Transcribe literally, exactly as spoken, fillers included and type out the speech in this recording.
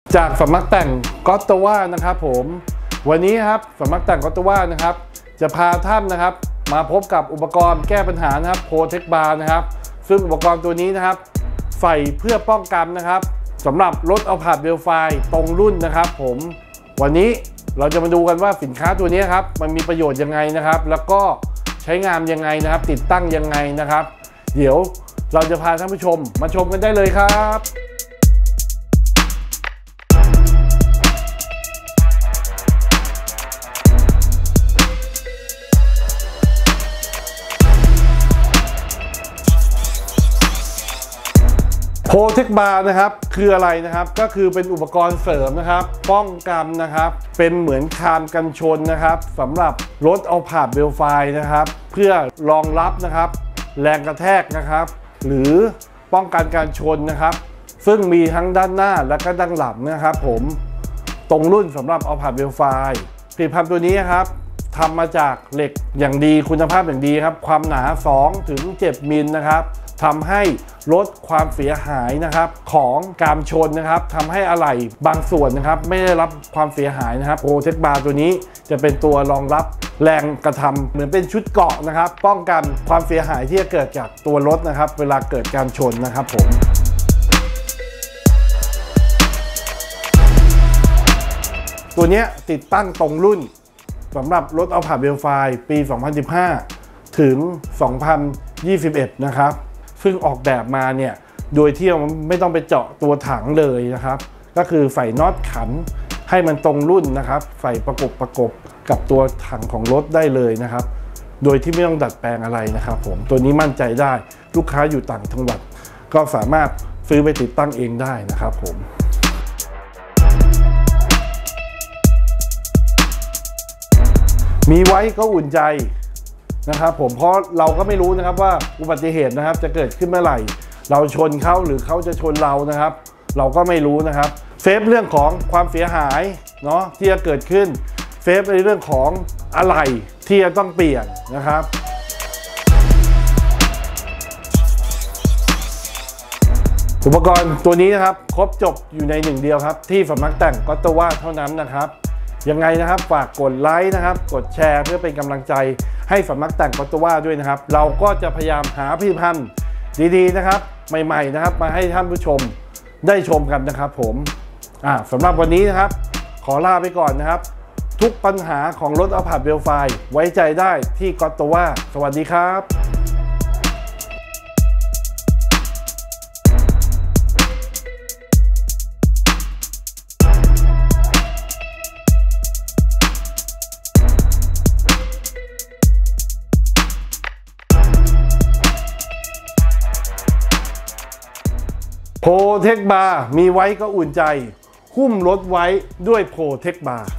จากสำนักแต่งก็ตว่านะครับผมวันนี้ครับสำนักแต่งก็ตว่านะครับจะพาท่านนะครับมาพบกับอุปกรณ์แก้ปัญหานะครับโพเทคบาร์นะครับซึ่งอุปกรณ์ตัวนี้นะครับใส่เพื่อป้องกันนะครับสำหรับรถเอาผาดเวลไฟตรงรุ่นนะครับผมวันนี้เราจะมาดูกันว่าสินค้าตัวนี้ครับมันมีประโยชน์ยังไงนะครับแล้วก็ใช้งานยังไงนะครับติดตั้งยังไงนะครับเดี๋ยวเราจะพาท่านผู้ชมมาชมกันได้เลยครับโพเทคบาร์นะครับคืออะไรนะครับก็คือเป็นอุปกรณ์เสริมนะครับป้องกันนะครับเป็นเหมือนคานกันชนนะครับสำหรับรถเอาผาดเวลไฟนะครับเพื่อรองรับนะครับแรงกระแทกนะครับหรือป้องกันการชนนะครับซึ่งมีทั้งด้านหน้าและก็ด้านหลังนะครับผมตรงรุ่นสำหรับเอาผาดเวลไฟผลิตภัณฑ์ตัวนี้ครับทำมาจากเหล็กอย่างดีคุณภาพอย่างดีครับความหนาสองถึงเจ็ดมิลนะครับทำให้ลดความเสียหายนะครับของการชนนะครับทำให้อะไหล่บางส่วนนะครับไม่ได้รับความเสียหายนะครับโพเทคบาร์ตัวนี้จะเป็นตัวรองรับแรงกระทำเหมือนเป็นชุดเกราะนะครับป้องกันความเสียหายที่จะเกิดจากตัวรถนะครับเวลาเกิดการชนนะครับผมตัวนี้ติดตั้งตรงรุ่นสำหรับรถเอาผาดเวลไฟปีสองพันสิบห้าถึงสองพันยี่สิบเอ็ดนะครับซึ่งออกแบบมาเนี่ยโดยที่ไม่ต้องไปเจาะตัวถังเลยนะครับก็คือใส่น็อตขันให้มันตรงรุ่นนะครับใส่ประกบประกบกับตัวถังของรถได้เลยนะครับโดยที่ไม่ต้องดัดแปลงอะไรนะครับผมตัวนี้มั่นใจได้ลูกค้าอยู่ต่างจังหวัดก็สามารถซื้อไปติดตั้งเองได้นะครับผมมีไว้ก็อุ่นใจนะครับผมเพราะเราก็ไม่รู้นะครับว่าอุบัติเหตุนะครับจะเกิดขึ้นเมื่อไหร่เราชนเขาหรือเขาจะชนเรานะครับเราก็ไม่รู้นะครับเซฟเรื่องของความเสียหายเนาะที่จะเกิดขึ้นเซฟในเรื่องของอะไหล่ที่จะต้องเปลี่ยนนะครับอุปกรณ์ตัวนี้นะครับครบจบอยู่ในหนึ่งเดียวครับที่สำนักแต่งก็ตว่าเท่านั้นนะครับยังไงนะครับฝากกดไลค์นะครับกดแชร์เพื่อเป็นกำลังใจให้สำนักแต่งก็ตว่าด้วยนะครับเราก็จะพยายามหาผลิตภัณฑ์ดีๆนะครับใหม่ๆนะครับมาให้ท่านผู้ชมได้ชมกันนะครับผมอ่าสำหรับวันนี้นะครับขอลาไปก่อนนะครับทุกปัญหาของรถเอาผาดเวลไฟไว้ใจได้ที่ก็ตว่าสวัสดีครับโพเทคบาร์มีไว้ก็อุ่นใจหุ้มรถไว้ด้วยโพเทคบาร์